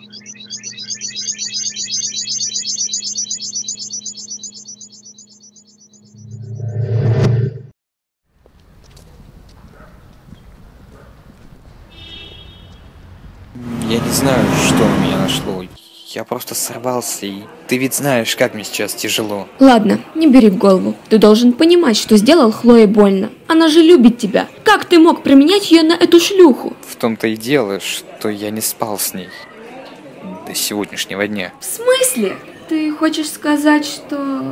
Я не знаю, что на меня нашло. Я просто сорвался, и ты ведь знаешь, как мне сейчас тяжело. Ладно, не бери в голову. Ты должен понимать, что сделал Хлое больно. Она же любит тебя. Как ты мог променять ее на эту шлюху? В том-то и дело, что я не спал с ней до сегодняшнего дня. В смысле? Ты хочешь сказать, что...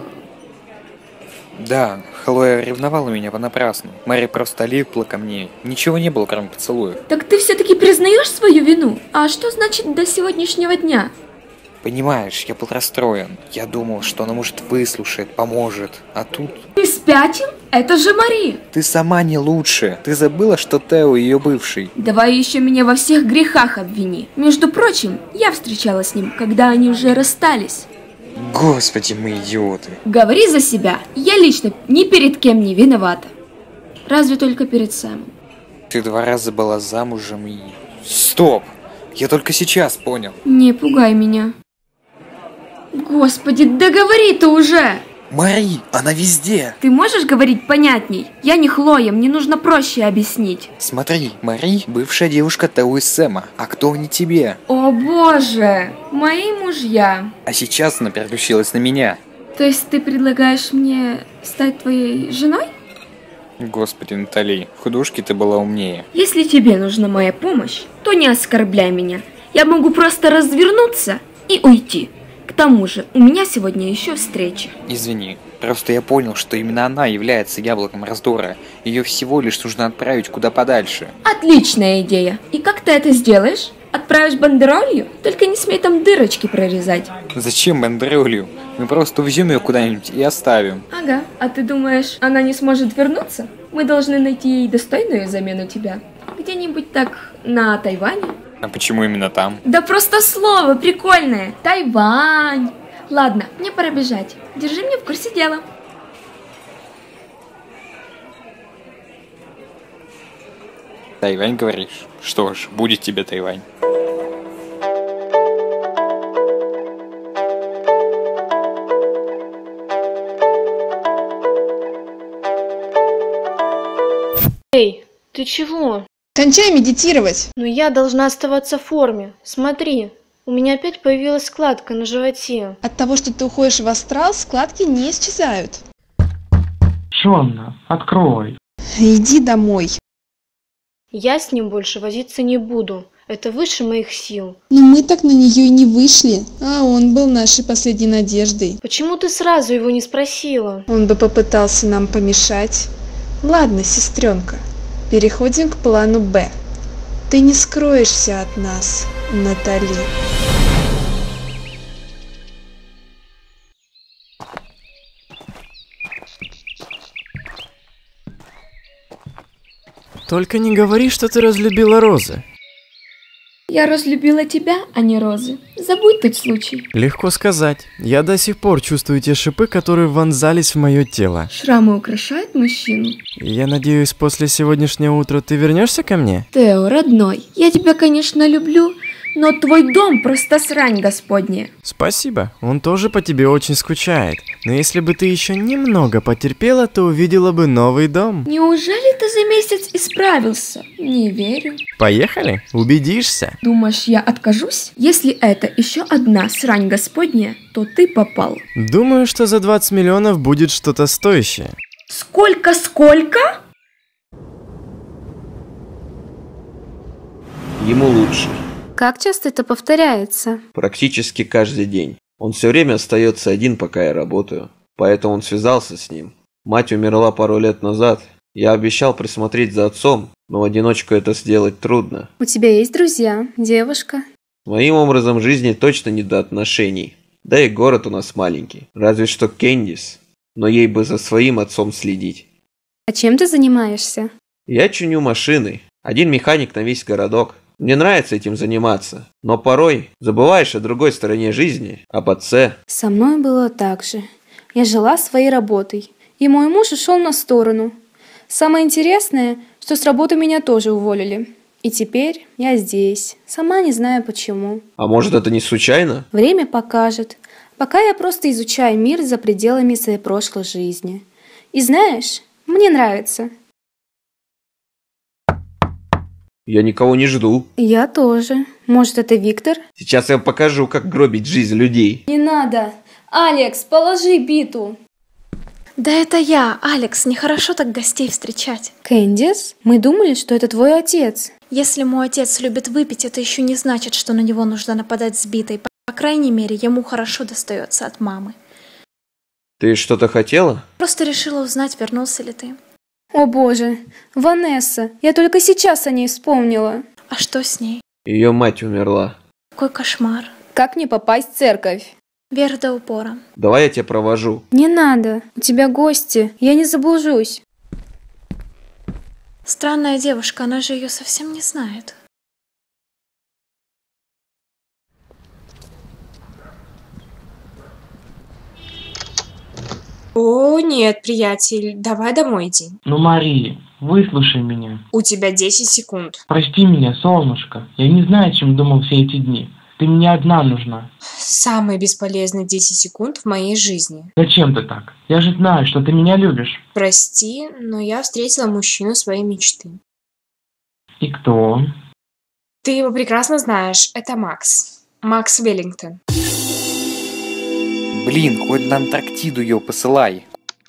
Да, Хлоя ревновала меня понапрасну. Мэри просто липла ко мне. Ничего не было, кроме поцелуев. Так ты все-таки признаешь свою вину? А что значит до сегодняшнего дня? Понимаешь, я был расстроен. Я думал, что она, может, выслушает, поможет. А тут... Ты спятил? Это же Мари! Ты сама не лучше. Ты забыла, что Тео ее бывший. Давай еще меня во всех грехах обвини. Между прочим, я встречалась с ним, когда они уже расстались. Господи, мы идиоты. Говори за себя. Я лично ни перед кем не виновата. Разве только перед Сэмом. Ты 2 раза была замужем и... Стоп! Я только сейчас понял. Не пугай меня. Господи, да говори ты уже! Мари, она везде. Ты можешь говорить понятней? Я не Хлоя, мне нужно проще объяснить. Смотри, Мари – бывшая девушка Тео и Сэма. А кто они тебе? О боже, мои мужья. А сейчас она переключилась на меня. То есть ты предлагаешь мне стать твоей женой? Господи, Натали, в художке ты была умнее. Если тебе нужна моя помощь, то не оскорбляй меня. Я могу просто развернуться и уйти. К тому же, у меня сегодня еще встреча. Извини, просто я понял, что именно она является яблоком раздора. Ее всего лишь нужно отправить куда подальше. Отличная идея. И как ты это сделаешь? Отправишь бандеролью? Только не смей там дырочки прорезать. Зачем бандеролью? Мы просто увезем ее куда-нибудь и оставим. Ага, а ты думаешь, она не сможет вернуться? Мы должны найти ей достойную замену тебя. Где-нибудь так на Тайване? А почему именно там? Да просто слово прикольное. Тайвань. Ладно, мне пора бежать. Держи меня в курсе дела. Тайвань, говоришь? Что ж, будет тебе Тайвань. Эй, ты чего? Кончай медитировать. Но я должна оставаться в форме. Смотри, у меня опять появилась складка на животе. От того, что ты уходишь в астрал, складки не исчезают. Шонна, открой. Иди домой. Я с ним больше возиться не буду. Это выше моих сил. Но мы так на нее и не вышли. А он был нашей последней надеждой. Почему ты сразу его не спросила? Он бы попытался нам помешать. Ладно, сестренка, переходим к плану Б. Ты не скроешься от нас, Натали. Только не говори, что ты разлюбила розы. Я разлюбила тебя, а не розы. Забудь тот случай. Легко сказать. Я до сих пор чувствую те шипы, которые вонзались в мое тело. Шрамы украшают мужчину. Я надеюсь, после сегодняшнего утра ты вернешься ко мне? Тео, родной, я тебя, конечно, люблю, но твой дом просто срань господняя. Спасибо, он тоже по тебе очень скучает. Но если бы ты еще немного потерпела, то увидела бы новый дом. Неужели ты за месяц исправился? Не верю. Поехали, убедишься. Думаешь, я откажусь? Если это еще одна срань господняя, то ты попал. Думаю, что за 20 миллионов будет что-то стоящее. Сколько? Ему лучше. Как часто это повторяется? Практически каждый день. Он все время остается один, пока я работаю. Поэтому он связался с ним. Мать умерла пару лет назад. Я обещал присмотреть за отцом, но в одиночку это сделать трудно. У тебя есть друзья, девушка? Моим образом жизни точно не до отношений. Да и город у нас маленький. Разве что Кэндис. Но ей бы за своим отцом следить. А чем ты занимаешься? Я чиню машины. Один механик на весь городок. Мне нравится этим заниматься, но порой забываешь о другой стороне жизни, об отце. Со мной было так же. Я жила своей работой, и мой муж ушел на сторону. Самое интересное, что с работы меня тоже уволили. И теперь я здесь, сама не знаю почему. А может, это не случайно? Время покажет. Пока я просто изучаю мир за пределами своей прошлой жизни. И знаешь, мне нравится. Я никого не жду. Я тоже. Может, это Виктор? Сейчас я покажу, как гробить жизнь людей. Не надо. Алекс, положи биту. Да это я, Алекс, нехорошо так гостей встречать. Кэндис, мы думали, что это твой отец. Если мой отец любит выпить, это еще не значит, что на него нужно нападать с битой. По крайней мере, ему хорошо достается от мамы. Ты что-то хотела? Просто решила узнать, вернулся ли ты. О боже, Ванесса, я только сейчас о ней вспомнила. А что с ней? Ее мать умерла. Какой кошмар. Как мне попасть в церковь? Вера до упора. Давай я тебя провожу. Не надо, у тебя гости, я не заблужусь. Странная девушка, она же ее совсем не знает. О, нет, приятель, давай домой иди. Ну, Мари, выслушай меня. У тебя 10 секунд. Прости меня, солнышко. Я не знаю, о чем думал все эти дни. Ты мне одна нужна. Самые бесполезные 10 секунд в моей жизни. Зачем ты так? Я же знаю, что ты меня любишь. Прости, но я встретила мужчину своей мечты. И кто он? Ты его прекрасно знаешь, это Макс. Макс Веллингтон. Блин, хоть на Антарктиду ее посылай.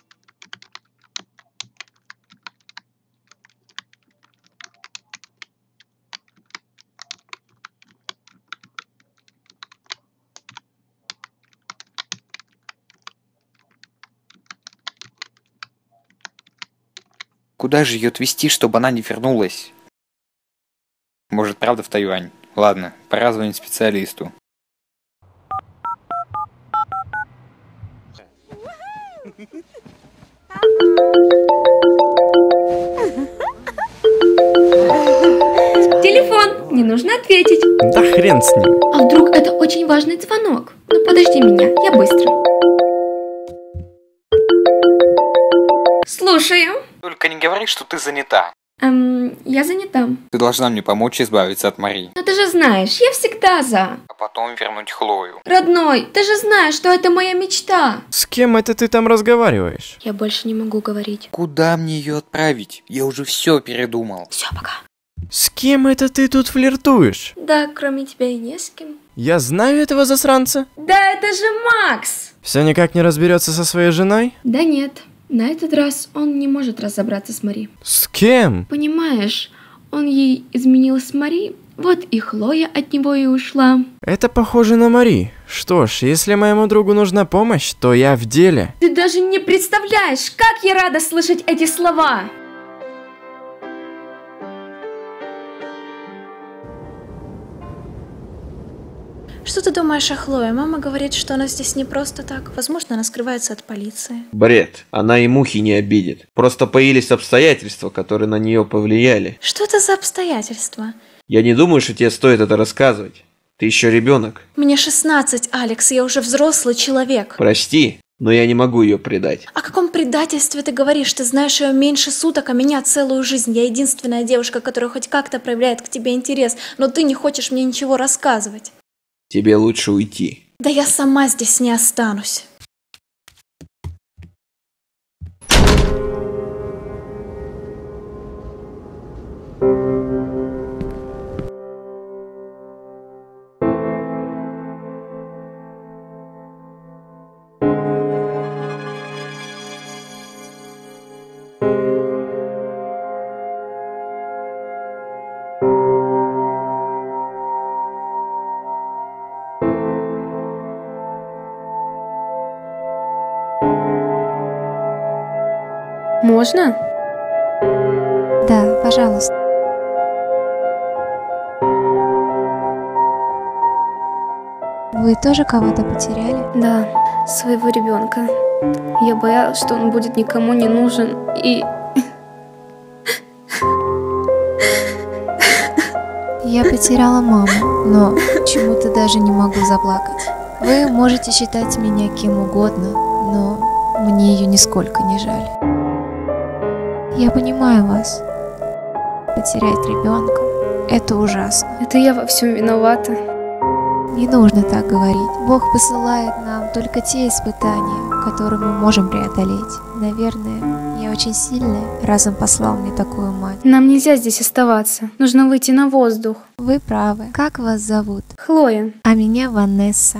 Куда же ее отвезти, чтобы она не вернулась? Может, правда в Тайвань? Ладно, пора звонить специалисту. Телефон, не нужно ответить. Да хрен с ним. А вдруг это очень важный звонок? Ну подожди меня, я быстро. Слушаю. Только не говори, что ты занята. Я занята. Ты должна мне помочь избавиться от Мари. Но ты же знаешь, я всегда за. А потом вернуть Хлою. Родной, ты же знаешь, что это моя мечта. С кем это ты там разговариваешь? Я больше не могу говорить. Куда мне ее отправить? Я уже все передумал. Все, пока. С кем это ты тут флиртуешь? Да, кроме тебя и не с кем. Я знаю этого засранца. Да это же Макс! Все никак не разберется со своей женой? Да нет, на этот раз он не может разобраться с Мари. С кем? Понимаешь, он ей изменил с Мари, вот и Хлоя от него и ушла. Это похоже на Мари. Что ж, если моему другу нужна помощь, то я в деле. Ты даже не представляешь, как я рада слышать эти слова! Что ты думаешь о Хлое? Мама говорит, что она здесь не просто так. Возможно, она скрывается от полиции. Бред. Она и мухи не обидит. Просто появились обстоятельства, которые на нее повлияли. Что это за обстоятельства? Я не думаю, что тебе стоит это рассказывать. Ты еще ребенок. Мне 16, Алекс, я уже взрослый человек. Прости, но я не могу ее предать. О каком предательстве ты говоришь? Ты знаешь ее меньше суток, а меня целую жизнь. Я единственная девушка, которая хоть как-то проявляет к тебе интерес, но ты не хочешь мне ничего рассказывать. Тебе лучше уйти. Да я сама здесь не останусь. Можно? Да, пожалуйста. Вы тоже кого-то потеряли? Да, своего ребенка. Я боялась, что он будет никому не нужен, и... Я потеряла маму, но почему-то даже не могу заплакать. Вы можете считать меня кем угодно, но мне ее нисколько не жаль. Я понимаю вас. Потерять ребенка Это ужасно. Это я во всем виновата. Не нужно так говорить. Бог посылает нам только те испытания, которые мы можем преодолеть. Наверное, я очень сильная, раз Он послал мне такую мать. Нам нельзя здесь оставаться. Нужно выйти на воздух. Вы правы. Как вас зовут? Хлоя. А меня Ванесса.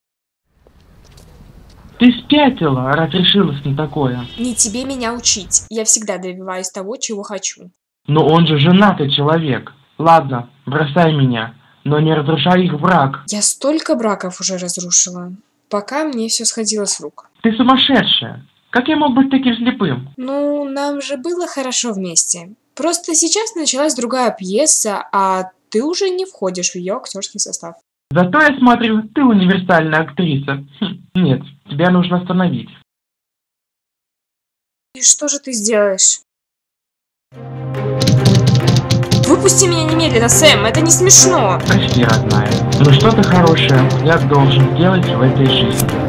Ты спятила, раз решилась на такое. Не тебе меня учить. Я всегда добиваюсь того, чего хочу. Но он же женатый человек. Ладно, бросай меня, но не разрушай их брак. Я столько браков уже разрушила, пока мне все сходило с рук. Ты сумасшедшая. Как я мог быть таким слепым? Ну, нам же было хорошо вместе. Просто сейчас началась другая пьеса, а ты уже не входишь в ее актерский состав. Зато я смотрю, ты универсальная актриса. Нет, тебя нужно остановить. И что же ты сделаешь? Выпусти меня немедленно, Сэм, это не смешно. Прости, родная, но что-то хорошее я должен делать в этой жизни.